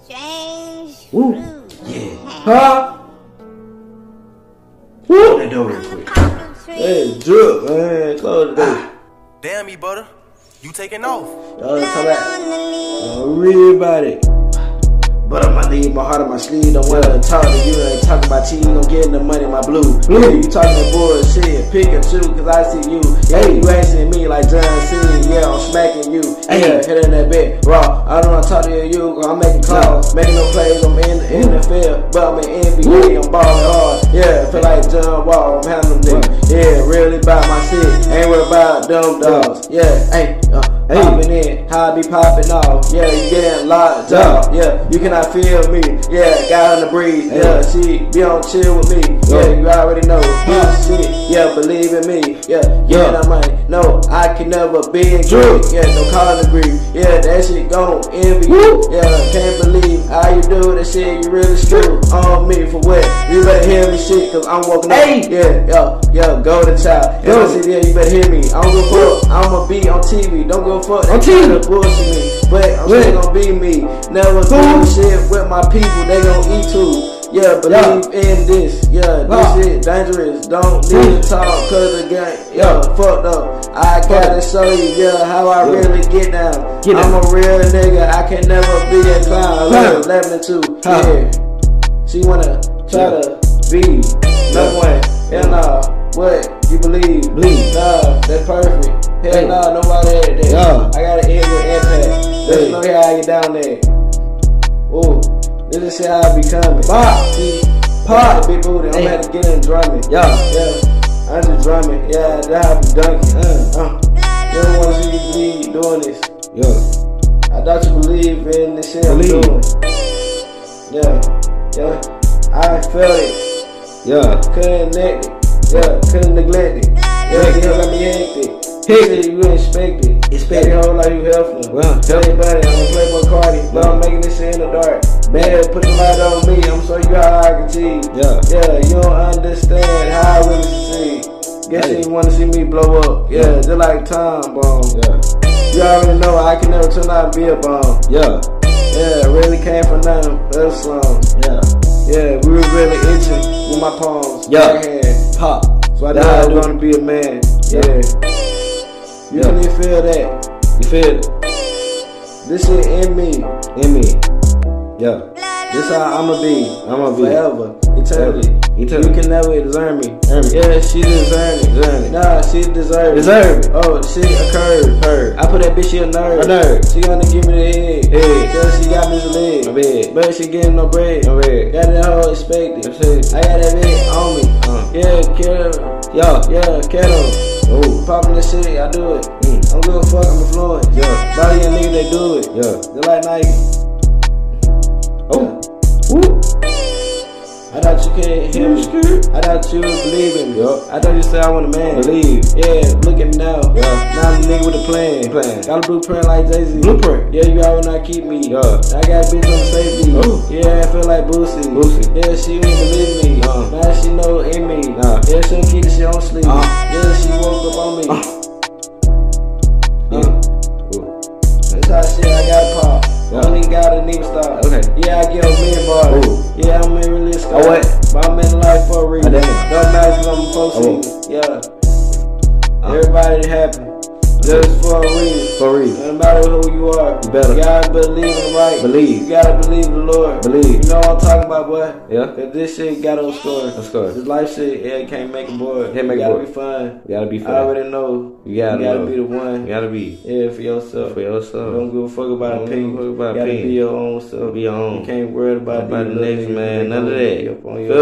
Change. Woo. Yeah. Huh? Woo. That door real quick. Hey, drip, man. Close the door. Damn me, butter. You taking off. Y'all talk about real about it. But I need my heart on my sleeve. Don't wanna talk to you. Ain't talking about cheese. Don't get the money in my blue. Yeah, you talking that bullshit. Pick and choose, cause I see you. Yeah, you asking me like John C. Yeah, I'm smacking you. Yeah, hit in that bed. Raw. I don't wanna talk to you, cause I'm making calls. Making no plays. I'm in the field. But I'm in NBA. I'm balling hard. Yeah, feel like John Wall. I'm handling niggas. Yeah, really about my shit. Ain't worried about dumb dogs. Yeah, hey, popping in. How I be popping off. Yeah, you getting locked up. Yeah, you cannot feel me, yeah, got on the breeze, yeah, she be on chill with me, yeah, you already know, shit, yeah, believe in me, yeah, I might, no, I can never be in grief, yeah, no calling grief, yeah, that shit gon' envy you, yeah, can't believe how you do that shit, you really screw on me for what, you better hear me shit, cause I'm walking up, yeah, go to child, and I said, yeah, you better hear me, I don't give a fuck, I'ma be on TV, don't give a fuck, they trying to bullshit me, but I'm still gonna be me, never do shit with my people, they gon' eat too. Yeah, believe in this. Yeah, this shit dangerous. Don't need to talk cause the game, fucked up. I gotta show you, how I really get down. I'm a real nigga, I can never be a clown. 11 and 2, yeah. She wanna try to be number one. Hell nah, what you believe? Nah, that's perfect. Hell nah, nobody had that. I got an end with impact. Let's know how I get down there. Ooh, this is shit how I be coming. Pop, big booty. I'm had to get in drumming. Yeah, I'm just drumming. Yeah, that's how I be dunking. You don't want to see me doing this. Yeah, I thought you believe in this shit I'm doing. Yeah, I felt it. Yeah, couldn't neglect it. Yeah, couldn't neglect it. Yeah, you let me hectic. Shit, you expect it. Expect it whole like you helping. Everybody, I'm a Playboy Cardi, but I'm making this shit in the dark. Bad, put the light on me. I'm show you how I can cheat. Yeah, you don't understand how I really succeed. Guess you wanna see me blow up. Yeah, just like Tom Bomb. You already know I can never turn out and be a bomb. Yeah, really came from nothing but a slum. Yeah, we were really itching with my palms. Backhand, pop. So I know I was gonna be a man. You can even feel that. You feel it? This shit in me. This how I'ma be. Forever. Eternally. You can never deserve me. Yeah, she deserve it. Nah, she deserve it. Oh, the shit occurred. I put that bitch in a nerd. She gonna give me the head. Cause she got me the leg. But she getting no bread. Got that whole expected. I got that bitch on me. Kettle. Popping this shit, I do it. I don't give a fuck, I'm affluent. Body and nigga, they do it. They like Nike. I thought you can't hear me. I thought you would believe in me. I thought you said I want a man. Believe. Yeah, look at me now. Now I'm the nigga with a plan. Got a blueprint like Jay-Z. Yeah, you already know I keep me. I got a bitch on the safety. Yeah, I feel like Boosie. Yeah, she ain't believe me. Now she know in me. Yeah, she don't keep the shit on sleep. Yeah, she woke up on me. That's how shit I got pop. I don't even gotta even stop. Yeah, I get a million bars. Yeah, I'm in really scared. But I'm in life for a reason. Don't matter cause I'm posting. Everybody happy. Just for a reason. No matter who you are. You gotta believe in the right. You gotta believe in the Lord. You know what I'm talking about, boy? Cause this shit got on score. This life shit, you can't make a boy. You gotta be fun. I already know. You gotta be the one. For yourself. Don't give a fuck about opinion. You gotta be your own self. You can't worry about the next man. None of that.